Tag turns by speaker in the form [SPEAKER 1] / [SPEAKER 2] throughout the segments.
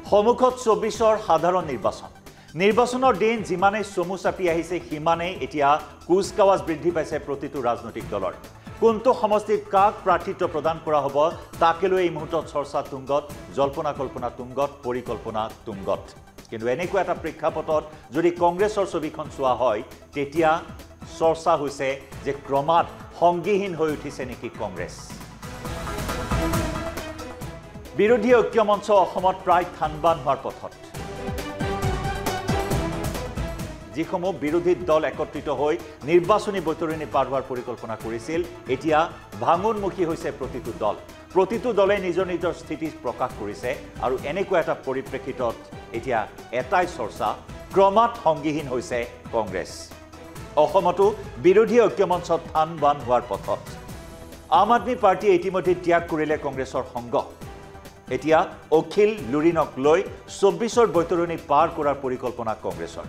[SPEAKER 1] সমুখত 24ৰ সাধাৰণ নিৰ্বাচনৰ দিন যিমানে চমু চাপি আহিছে সিমানেই এতিয়া কুচকাৱাজ বৃদ্ধি পাইছে প্ৰতিটো ৰাজনৈতিক দলৰ কোনটো সমষ্টিত কাক প্ৰাৰ্থিত্ব প্ৰদান কৰা হ'ব তাকে লৈ এই মুহূৰ্তত চৰ্চা তুংগত জল্পনা কল্পনা তুংগত পৰিকল্পনা তুংগত কিন্তু এনেকুৱা এটা প্ৰেক্ষাপটত যদি কংগ্ৰেছৰ ছবিখন চোৱা হয় তেতিয়া চৰ্চা হৈছে যে ক্ৰমাৎ সংগীহীন হৈ উঠিছে নেকি কংগ্ৰেছ বিৰোধী ঐক্য মঞ্চ অসমত প্ৰায় থানবান হোৱাৰ পথত যিসমূহ বিৰোধী দল একত্ৰিত হৈ নিৰ্বাচনী বৈতৰণি পাৰ হোৱাৰ পৰিকল্পনা কৰিছিল এতিয়া ভাঙোনমুখী হৈছে প্ৰতিটো দলে নিজৰ স্থিতি প্ৰকাশ কৰিছে আৰু এনেকুৱা এটা পৰিপ্ৰেক্ষিতত এতিয়া এটাই চৰ্চা ক্ৰমাৎ সংগীহীন হৈছে কংগ্ৰেছ অসমতো বিৰোধী ঐক্য মঞ্চত থানবান হোৱাৰ পথত আম আদমি পাৰ্টিয়ে ইতিমধ্যে ত্যাগ কৰিলে কংগ্ৰেছৰ সংগ এতিয়া অখিল লুৰিনক লৈ 24ৰ বৈতৰণি পাৰ কৰাৰ পৰিকল্পনা কংগ্ৰেছৰ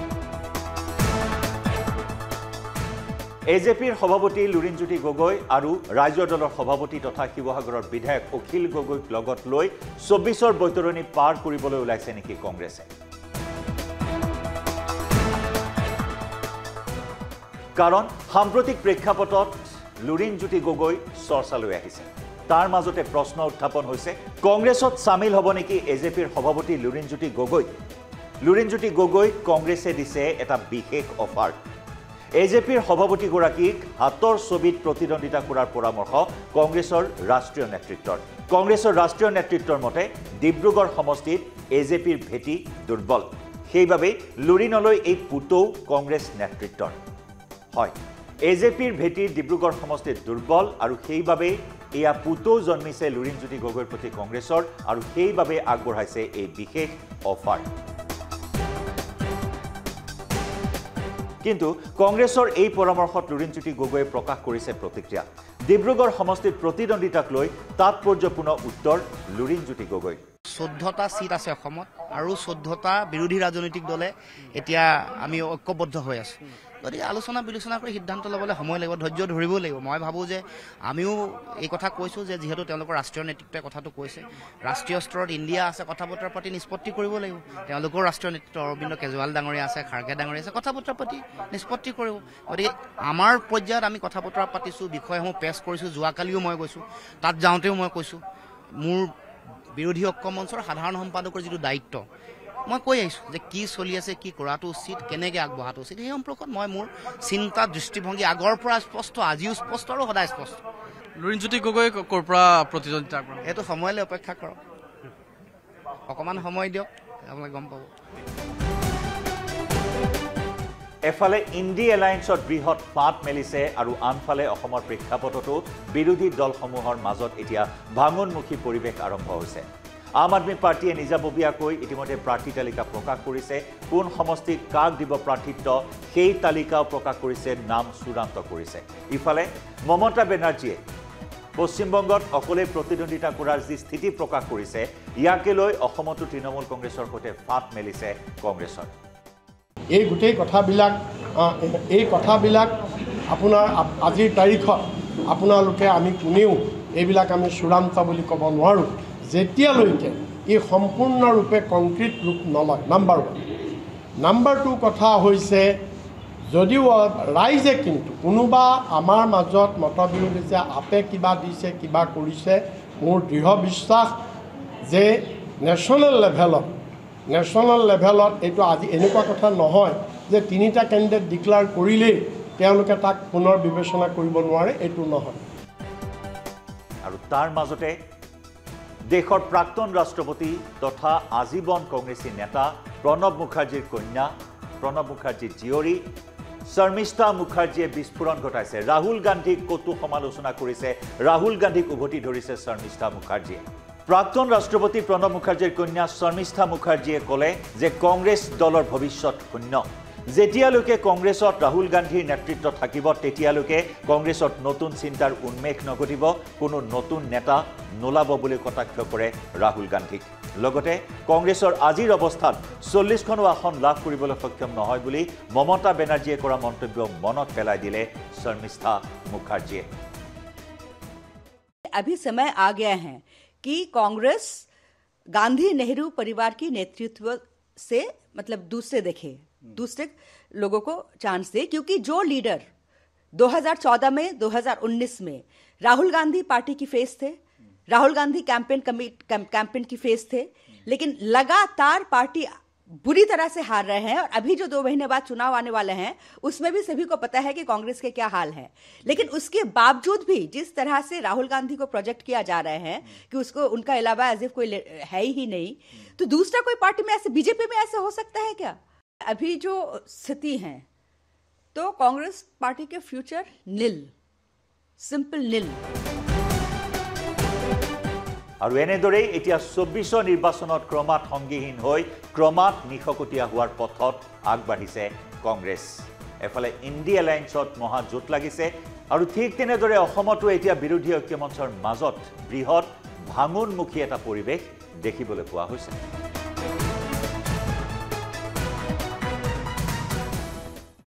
[SPEAKER 1] এজেপিৰ সভাপতি লুৰিনজ্যোতি গগৈ আৰু ৰাজ্য দলৰ সভাপতি তথা শিৱসাগৰৰ বিধায়ক অখিল গগৈক লগত লৈ 24ৰ বৈতৰণি পাৰ কৰিবলৈ ওলাইছে নেকি কংগ্ৰেছে কাৰণ সাম্প্ৰতিক প্ৰেক্ষাপটত লুৰিনজ্যোতি গগৈ চৰ্চালৈ আহিছে তাৰ মাজতে প্ৰশ্ন উত্থাপন হৈছে কংগ্ৰেছত সামিল হ'ব নেকি এজেপিৰ সভাপতি লুৰিনজ্যোতি গগৈ কংগ্ৰেছে দিছে এটা বিশেষ অফাৰ এজেপিৰ সভাপতি গৰাকীক হাতৰ ছবিত প্ৰতিদ্বন্দিতা কৰাৰ পৰামৰ্শ কংগ্ৰেছৰ ৰাষ্ট্ৰীয় নেতৃত্বৰ মতে ডিব্ৰুগড় সমষ্টিত এজেপিৰ ভেটি দুৰ্বল সেইবাবে লুৰিনলৈ এই পুতৌ কংগ্ৰেছ নেতৃত্বৰ হয় এজেপিৰ ভেটি ডিব্ৰুগড় সমষ্টিত দুৰ্বল আৰু সেইবাবে এয়া পুতৌ জন্মিছে লুৰিনজ্যোতি গগৈৰ প্ৰতি কংগ্ৰেছৰ আৰু সেইবাবে আগবঢ়াইছে এই বিশেষ অফাৰ কিন্তু কংগ্ৰেছৰ এই পৰামৰ্শত লুৰিনজ্যোতি গগৈয়ে প্ৰকাশ কৰিছে প্ৰতিক্ৰিয়া ডিব্ৰুগড় সমষ্টিত প্ৰতিদ্বন্দিতাক লৈ তাৎপৰ্যপূৰ্ণ উত্তৰ লুৰিনজ্যোতি গগৈ
[SPEAKER 2] 14টা সিট আছে অসমত আৰু 14টা বিৰোধী ৰাজনৈতিক দলে এতিয়া আমি ঐক্যবদ্ধ হৈ আছো গতিকে আলোচনা বিলোচনা কৰি সিদ্ধান্ত ল'বলৈ সময় লাগিব ধৈৰ্য ধৰিব লাগিব মই ভাবোঁ যে আমিও এই কথা কৈছোঁ যে যিহেতু তেওঁলোকৰ ৰাষ্ট্ৰীয় নেতৃত্বে কথাটো কৈছে ৰাষ্ট্ৰীয় স্তৰত ইণ্ডিয়া আছে কথা বতৰা পাতি নিষ্পত্তি কৰিব লাগিব তেওঁলোকৰ ৰাষ্ট্ৰীয় নেতৃত্ব অৰবিন্দ কেজৰিৱাল ডাঙৰীয়া আছে খাৰ্গে ডাঙৰীয়া আছে কথা বতৰা পাতি নিষ্পত্তি কৰিব গতিকে আমাৰ পৰ্যায়ত আমি কথা বতৰা পাতিছোঁ বিষয়সমূহ পেছ কৰিছোঁ যোৱাকালিও মই গৈছোঁ তাত যাওঁতেও মই কৈছোঁ মোৰ বিৰোধী ঐক্য মঞ্চৰ সাধাৰণ সম্পাদকৰ যিটো দায়িত্ব মই কৈ আহিছোঁ যে কি চলি আছে কি কৰাটো উচিত কেনেকৈ আগবঢ়াটো উচিত এই সম্পৰ্কত মই মোৰ চিন্তা দৃষ্টিভংগী আগৰ পৰা স্পষ্ট আজিও স্পষ্ট আৰু সদায় স্পষ্ট
[SPEAKER 3] লুৰিনজ্যোতি গগৈ ক'ৰ পৰা প্ৰতিদ্বন্দ্বিতা কৰে
[SPEAKER 2] এইটো সময়লৈ অপেক্ষা কৰক অকণমান সময় দিয়ক আপোনালোকে গম পাব
[SPEAKER 1] এফালে ইণ্ডি এলায়েন্সত বৃহৎ ফাঁট মেলিছে আৰু আনফালে অসমৰ প্ৰেক্ষাপটতো বিৰোধী দলসমূহৰ মাজত এতিয়া ভাঙোনমুখী পৰিৱেশ আৰম্ভ হৈছে আম আদমি পাৰ্টিয়ে নিজাববীয়াকৈ ইতিমধ্যে প্ৰাৰ্থী তালিকা প্ৰকাশ কৰিছে কোন সমষ্টিক কাক দিব প্ৰাৰ্থিত্ব সেই তালিকাও প্ৰকাশ কৰিছে নাম চূড়ান্ত কৰিছে ইফালে মমতা বেনাৰ্জীয়ে পশ্চিমবংগত অকলে প্ৰতিদ্বন্দিতা কৰাৰ যি স্থিতি প্ৰকাশ কৰিছে ইয়াকে লৈ অসমতো তৃণমূল কংগ্ৰেছৰ সৈতে ফাঁট মেলিছে কংগ্ৰেছৰ
[SPEAKER 4] এই গোটেই কথাবিলাক আপোনাৰ আজিৰ তাৰিখত আপোনালোকে আমি কোনেও এইবিলাক আমি চূড়ান্ত বুলি ক'ব নোৱাৰোঁ যেতিয়ালৈকে ই সম্পূৰ্ণৰূপে কংক্ৰিট ৰূপ নলয় নাম্বাৰ 2 কথা হৈছে যদিও ৰাইজে কিন্তু কোনোবা আমাৰ মাজত মতবিৰোধ হৈছে আপে কিবা দিছে কিবা কৰিছে মোৰ দৃঢ় বিশ্বাস যে নেশ্যনেল লেভেলত এইটো আজি এনেকুৱা কথা নহয় যে 3টা কেণ্ডিডেট ডিক্লেয়াৰ কৰিলেই তেওঁলোকে তাক পুনৰ বিবেচনা কৰিব নোৱাৰে এইটো নহয়
[SPEAKER 1] আৰু তাৰ মাজতে দেশৰ প্ৰাক্তন ৰাষ্ট্ৰপতি তথা আজীৱন কংগ্ৰেছী নেতা প্ৰণৱ মুখাৰ্জীৰ কন্যা প্ৰণৱ মুখাৰ্জীৰ জীয়ৰী শৰ্মিষ্ঠা মুখাৰ্জীয়ে বিস্ফোৰণ ঘটাইছে ৰাহুল গান্ধীক কটু সমালোচনা কৰিছে ৰাহুল গান্ধীক উভতি ধৰিছে শৰ্মিষ্ঠা মুখাৰ্জীয়ে প্ৰাক্তন ৰাষ্ট্ৰপতি প্ৰণৱ মুখাৰ্জীৰ কন্যা শৰ্মিষ্ঠা মুখাৰ্জীয়ে ক'লে যে কংগ্ৰেছ দলৰ ভৱিষ্যত শূন্য যেতিয়ালৈকে কংগ্ৰেছত ৰাহুল গান্ধীৰ নেতৃত্ব থাকিব তেতিয়ালৈকে কংগ্ৰেছত নতুন চিন্তাৰ উন্মেষ নঘটিব কোনো নতুন নেতা নোলাব বুলি কটাক্ষ কৰে ৰাহুল গান্ধীক লগতে কংগ্ৰেছৰ আজিৰ অৱস্থাত 40খনো আসন লাভ কৰিবলৈ সক্ষম নহয় বুলি মমতা বেনাৰ্জীয়ে কৰা মন্তব্য মনত পেলাই দিলে শৰ্মিষ্ঠা মুখাৰ্জীয়ে
[SPEAKER 5] अभी समय आ गया है कि कांग्रेस गांधी नेहरू परिवार की नेतृत्व से मतलब दूसरे लोगों को चांस दे, क्योंकि जो लीडर 2014 में 2019 में राहुल गांधी पार्टी की फेस थे, राहुल गांधी कैंपेन की फेस थे, लेकिन लगातार पार्टी बुरी तरह से हार रहे हैं। और अभी जो 2 महीने बाद चुनाव आने वाले हैं उसमें भी सभी को पता है कि कांग्रेस के क्या हाल है। लेकिन उसके बावजूद भी जिस तरह से राहुल गांधी को प्रोजेक्ट किया जा रहे हैं कि उसको उनका अलावा एज इफ कोई है ही नहीं, तो दूसरा कोई पार्टी में ऐसे, बीजेपी में ऐसे हो सकता है क्या? अभी जो स्थिति है तो कांग्रेस पार्टी के फ्यूचर नील, सिंपल नील।
[SPEAKER 1] আৰু এনেদৰেই এতিয়া 24 নিৰ্বাচনত ক্ৰমাৎ সংগীহীন হৈ ক্ৰমাৎ নিশকটীয়া হোৱাৰ পথত আগবাঢ়িছে কংগ্ৰেছ। এফালে ইণ্ডি এলায়েন্সত মহাজোঁট লাগিছে আৰু ঠিক তেনেদৰে অসমতো এতিয়া বিৰোধী ঐক্যমঞ্চৰ মাজত বৃহৎ ভাঙোনমুখী এটা পৰিৱেশ দেখিবলৈ পোৱা হৈছে।